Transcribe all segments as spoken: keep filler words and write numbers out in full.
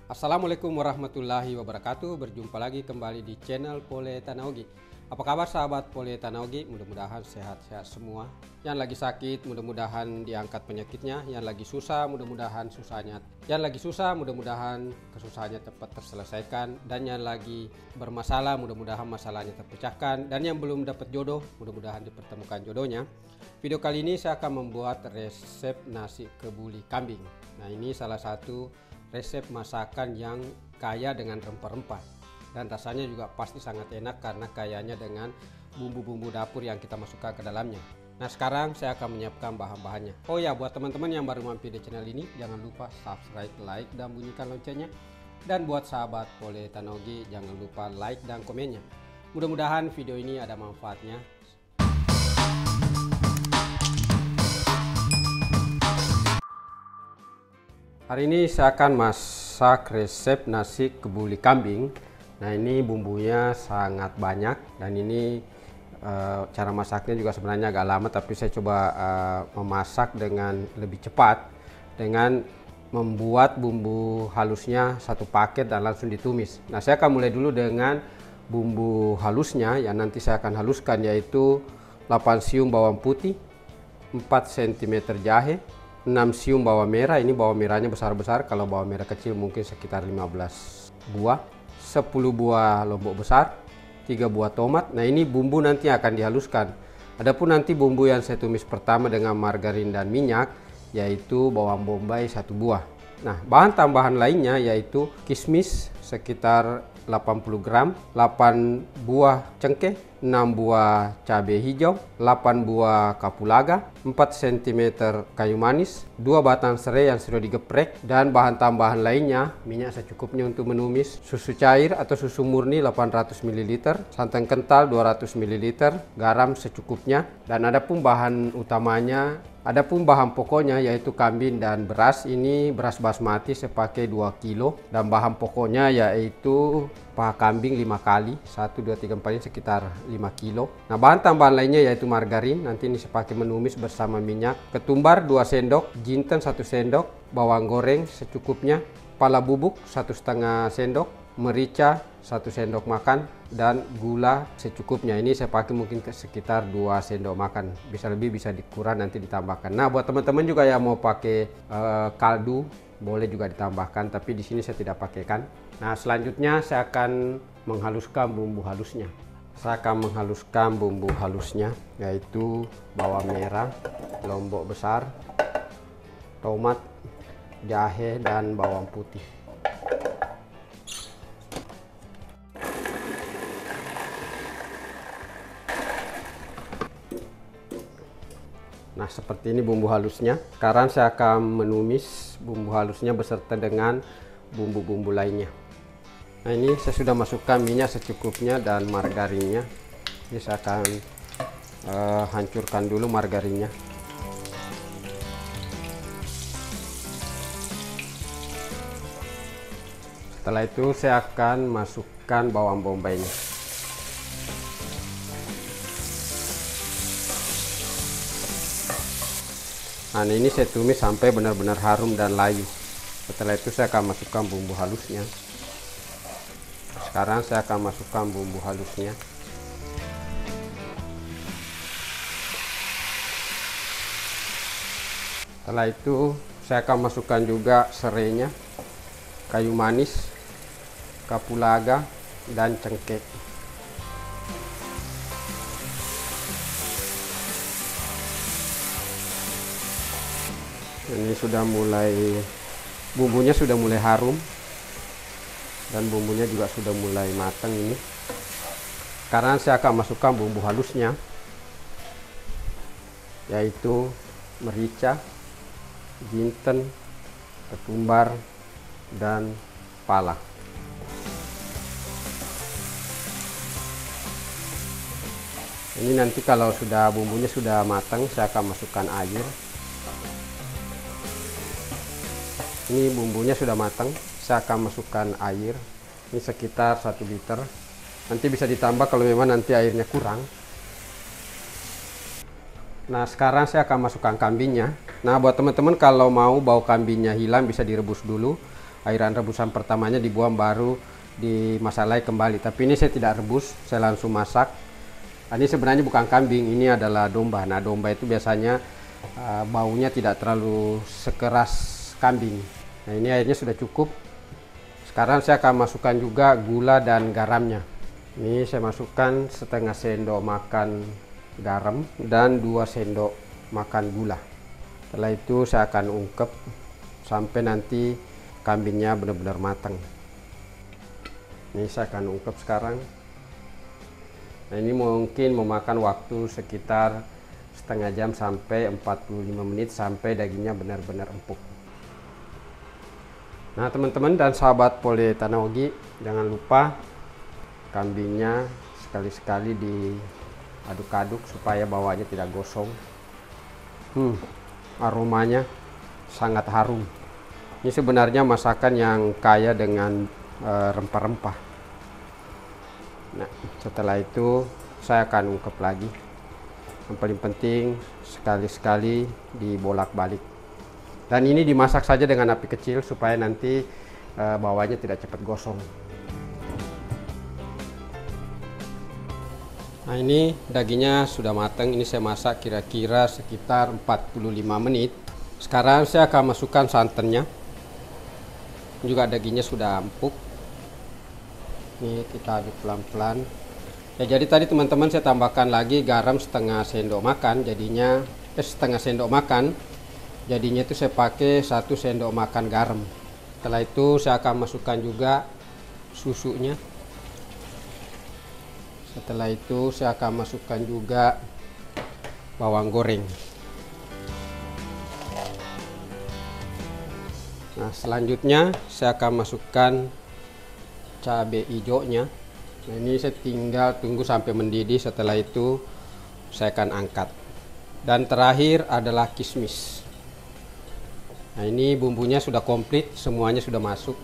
Assalamualaikum warahmatullahi wabarakatuh. Berjumpa lagi kembali di channel Pole Tanaogi. Apa kabar sahabat Pole Tanaogi? Mudah-mudahan sehat-sehat semua. Yang lagi sakit mudah-mudahan diangkat penyakitnya. Yang lagi susah mudah-mudahan susahnya. Yang lagi susah mudah-mudahan kesusahannya cepat terselesaikan. Dan yang lagi bermasalah mudah-mudahan masalahnya terpecahkan. Dan yang belum dapat jodoh mudah-mudahan dipertemukan jodohnya. Video kali ini saya akan membuat resep nasi kebuli kambing. Nah, ini salah satu resep masakan yang kaya dengan rempah-rempah dan rasanya juga pasti sangat enak karena kayanya dengan bumbu-bumbu dapur yang kita masukkan ke dalamnya. Nah, sekarang saya akan menyiapkan bahan-bahannya. Oh ya, buat teman-teman yang baru mampir di channel ini, jangan lupa subscribe, like, dan bunyikan loncengnya. Dan buat sahabat Pole Tanaogi, jangan lupa like dan komennya. Mudah-mudahan video ini ada manfaatnya. Hari ini saya akan masak resep nasi kebuli kambing. Nah, ini bumbunya sangat banyak dan ini e, cara masaknya juga sebenarnya agak lama, tapi saya coba e, memasak dengan lebih cepat dengan membuat bumbu halusnya satu paket dan langsung ditumis. Nah, saya akan mulai dulu dengan bumbu halusnya yang nanti saya akan haluskan, yaitu delapan siung bawang putih, empat sentimeter jahe, enam siung bawang merah. Ini bawang merahnya besar-besar, kalau bawang merah kecil mungkin sekitar lima belas buah, sepuluh buah lombok besar, tiga buah tomat. Nah, ini bumbu nanti akan dihaluskan. Adapun nanti bumbu yang saya tumis pertama dengan margarin dan minyak, yaitu bawang bombay satu buah. Nah, bahan tambahan lainnya yaitu kismis sekitar delapan puluh gram, delapan buah cengkeh, enam buah cabai hijau, delapan buah kapulaga, empat sentimeter kayu manis, dua batang serai yang sudah digeprek, dan bahan tambahan lainnya minyak secukupnya untuk menumis, susu cair atau susu murni delapan ratus mililiter, santan kental dua ratus mililiter, garam secukupnya, dan adapun bahan utamanya Adapun bahan pokoknya yaitu kambing dan beras. Ini beras basmati saya pakai dua kilo, dan bahan pokoknya yaitu paha kambing lima kali, satu, dua, tiga, empat, ini sekitar lima kilo. Nah, bahan tambahan lainnya yaitu margarin, nanti ini saya pakai menumis bersama minyak, ketumbar dua sendok, jinten satu sendok, bawang goreng secukupnya, pala bubuk satu setengah sendok, merica satu sendok makan, dan gula secukupnya. Ini saya pakai mungkin sekitar dua sendok makan, bisa lebih bisa dikurang nanti ditambahkan. Nah, buat teman-teman juga yang mau pakai uh, kaldu boleh juga ditambahkan, tapi di sini saya tidak pakaikan. Nah, selanjutnya saya akan menghaluskan bumbu halusnya. Saya akan menghaluskan bumbu halusnya yaitu bawang merah, lombok besar, tomat, jahe, dan bawang putih. Nah, seperti ini bumbu halusnya. Sekarang saya akan menumis bumbu halusnya beserta dengan bumbu-bumbu lainnya. Nah, ini saya sudah masukkan minyak secukupnya dan margarinnya. Ini saya akan uh, hancurkan dulu margarinnya. Setelah itu saya akan masukkan bawang bombaynya. Nah, ini saya tumis sampai benar-benar harum dan layu. Setelah itu saya akan masukkan bumbu halusnya. Sekarang saya akan masukkan bumbu halusnya. Setelah itu saya akan masukkan juga serainya, kayu manis, kapulaga, dan cengkeh. Ini sudah mulai, bumbunya sudah mulai harum dan bumbunya juga sudah mulai matang ini. Sekarang saya akan masukkan bumbu halusnya yaitu merica, jinten, ketumbar, dan pala. Ini nanti kalau sudah bumbunya sudah matang, saya akan masukkan air. Ini bumbunya sudah matang, saya akan masukkan air. Ini sekitar satu liter. Nanti bisa ditambah kalau memang nanti airnya kurang. Nah, sekarang saya akan masukkan kambingnya. Nah, buat teman-teman kalau mau bau kambingnya hilang bisa direbus dulu. airan rebusan pertamanya dibuang baru dimasak lagi kembali. Tapi ini saya tidak rebus, saya langsung masak. Ini sebenarnya bukan kambing, ini adalah domba. Nah, domba itu biasanya uh, baunya tidak terlalu sekeras kambing. Nah, ini airnya sudah cukup. Sekarang saya akan masukkan juga gula dan garamnya. Ini saya masukkan setengah sendok makan garam dan dua sendok makan gula. Setelah itu saya akan ungkep sampai nanti kambingnya benar-benar matang. Ini saya akan ungkep sekarang. Nah, ini mungkin memakan waktu sekitar setengah jam sampai empat puluh lima menit sampai dagingnya benar-benar empuk. Nah, teman-teman dan sahabat Pole Tanogi, jangan lupa kambingnya sekali-sekali diaduk-aduk supaya bawahnya tidak gosong. Hmm, aromanya sangat harum. Ini sebenarnya masakan yang kaya dengan rempah-rempah. Nah, setelah itu saya akan ungkep lagi. Yang paling penting sekali-sekali dibolak-balik. Dan ini dimasak saja dengan api kecil supaya nanti uh, bawahnya tidak cepat gosong. Nah, ini dagingnya sudah matang. Ini saya masak kira-kira sekitar empat puluh lima menit. Sekarang saya akan masukkan santannya. Juga dagingnya sudah empuk. Ini kita aduk pelan-pelan. Ya, jadi tadi teman-teman saya tambahkan lagi garam setengah sendok makan. Jadinya eh, setengah sendok makan. Jadinya itu saya pakai satu sendok makan garam. Setelah itu saya akan masukkan juga susunya. Setelah itu saya akan masukkan juga bawang goreng. Nah, selanjutnya saya akan masukkan cabai hijaunya. Nah, ini saya tinggal tunggu sampai mendidih. Setelah itu saya akan angkat. Dan terakhir adalah kismis. Nah, ini bumbunya sudah komplit, semuanya sudah masuk.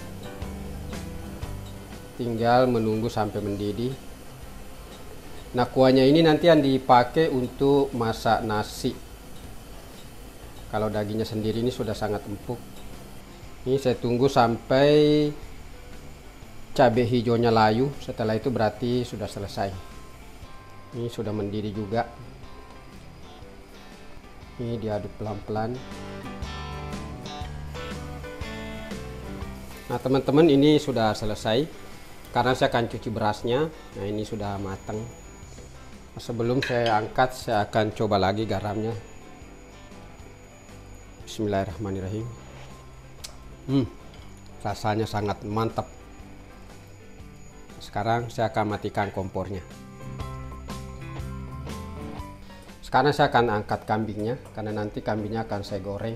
Tinggal menunggu sampai mendidih. Nah, kuahnya ini nanti yang dipakai untuk masak nasi. Kalau dagingnya sendiri ini sudah sangat empuk. Ini saya tunggu sampai cabai hijaunya layu. Setelah itu berarti sudah selesai. Ini sudah mendidih juga. Ini diaduk pelan-pelan. Nah, teman-teman, ini sudah selesai. Karena saya akan cuci berasnya. Nah, ini sudah matang. Sebelum saya angkat, saya akan coba lagi garamnya. Bismillahirrahmanirrahim. Hmm, rasanya sangat mantap. Sekarang saya akan matikan kompornya. Sekarang saya akan angkat kambingnya, karena nanti kambingnya akan saya goreng.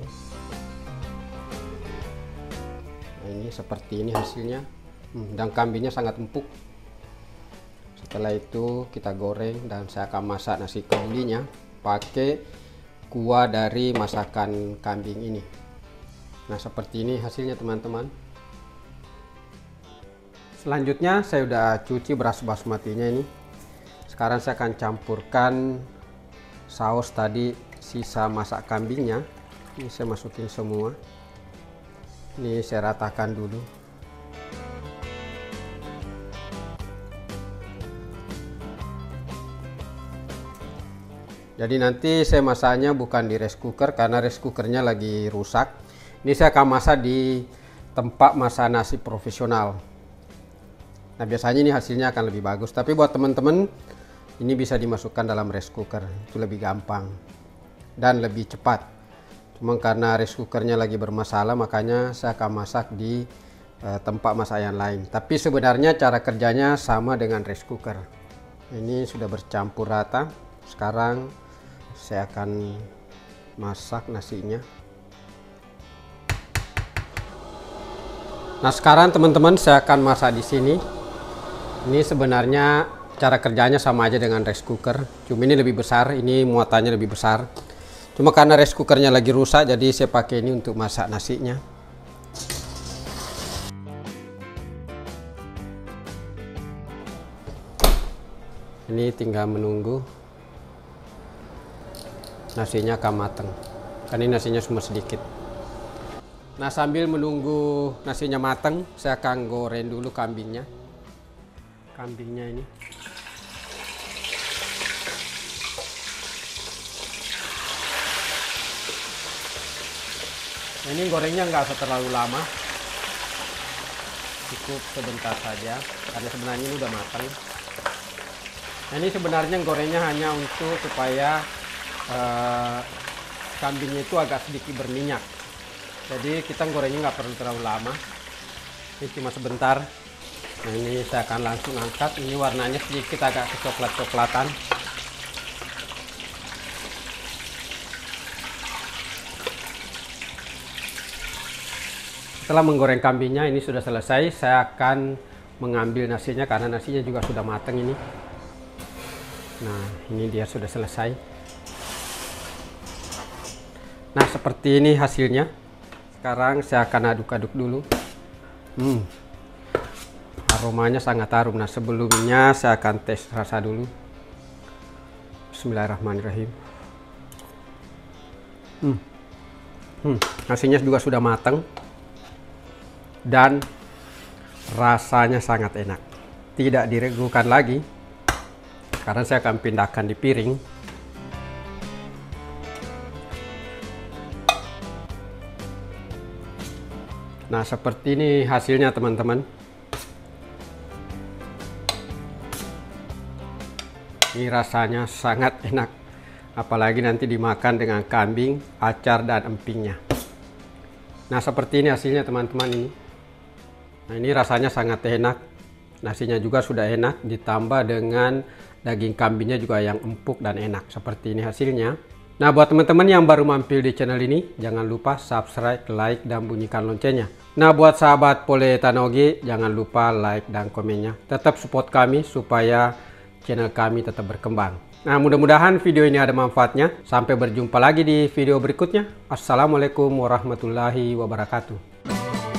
Nah, ini seperti ini hasilnya. Hmm, dan kambingnya sangat empuk. Setelah itu kita goreng dan saya akan masak nasi kebulinya pakai kuah dari masakan kambing ini. Nah, seperti ini hasilnya, teman-teman. Selanjutnya saya udah cuci beras basmatinya ini. Sekarang saya akan campurkan saus tadi sisa masak kambingnya. Ini saya masukin semua. Ini saya ratakan dulu. Jadi nanti saya masaknya bukan di rice cooker karena rice cookernya lagi rusak. Ini saya akan masak di tempat masak nasi profesional. Nah, biasanya ini hasilnya akan lebih bagus. Tapi buat teman-teman, ini bisa dimasukkan dalam rice cooker. Itu lebih gampang dan lebih cepat. Cuma karena rice cookernya lagi bermasalah, makanya saya akan masak di uh, tempat masak yang lain. Tapi sebenarnya cara kerjanya sama dengan rice cooker. Ini sudah bercampur rata. Sekarang saya akan masak nasinya. Nah, sekarang teman-teman saya akan masak di sini. Ini sebenarnya cara kerjanya sama aja dengan rice cooker. Cuma ini lebih besar, ini muatannya lebih besar. Cuma karena rice cookernya lagi rusak, jadi saya pakai ini untuk masak nasinya. Ini tinggal menunggu nasinya akan matang. Kan ini nasinya cuma sedikit. Nah, sambil menunggu nasinya matang, saya akan goreng dulu kambingnya. Kambingnya ini. Nah, ini gorengnya nggak usah terlalu lama. Cukup sebentar saja, karena sebenarnya ini udah matang. Nah, ini sebenarnya gorengnya hanya untuk supaya uh, kambingnya itu agak sedikit berminyak. Jadi kita gorengnya nggak perlu terlalu lama. Ini cuma sebentar. Nah, ini saya akan langsung angkat. Ini warnanya sedikit agak kecoklat-coklatan. Setelah menggoreng kambingnya ini sudah selesai, saya akan mengambil nasinya karena nasinya juga sudah matang ini. Nah, ini dia sudah selesai. Nah, seperti ini hasilnya. Sekarang saya akan aduk-aduk dulu. Hmm, aromanya sangat harum. Nah, sebelumnya saya akan tes rasa dulu. Bismillahirrahmanirrahim. Hmm, hmm, nasinya juga sudah matang. Dan rasanya sangat enak, tidak diragukan lagi karena saya akan pindahkan di piring. Nah, seperti ini hasilnya teman-teman. Ini rasanya sangat enak, apalagi nanti dimakan dengan kambing, acar, dan empingnya. Nah, seperti ini hasilnya teman-teman ini. Nah, ini rasanya sangat enak. Nasinya juga sudah enak, ditambah dengan daging kambingnya juga yang empuk dan enak. Seperti ini hasilnya. Nah, buat teman-teman yang baru mampir di channel ini, jangan lupa subscribe, like, dan bunyikan loncengnya. Nah, buat sahabat Pole Tanoge, jangan lupa like dan komennya. Tetap support kami supaya channel kami tetap berkembang. Nah, mudah-mudahan video ini ada manfaatnya. Sampai berjumpa lagi di video berikutnya. Assalamualaikum warahmatullahi wabarakatuh.